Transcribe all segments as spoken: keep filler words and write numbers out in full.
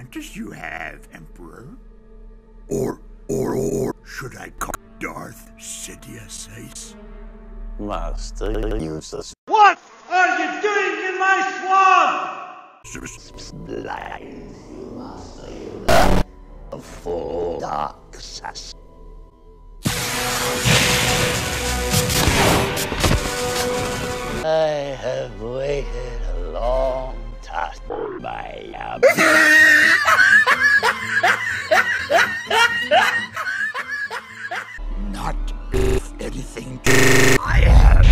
characters you have, Emperor? Or, or, or, should I call Darth Sidious? Master useless. What are you doing in my swamp? Blind, master, a full dark sass. I have waited a long time for my um, Not if anything. I have.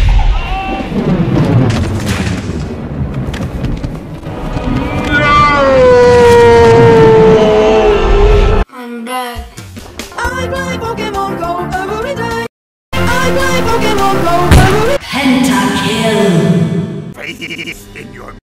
I'm bad. I play Pokemon Go every day. I play Pokemon Go every day. Pentakill. Faith in your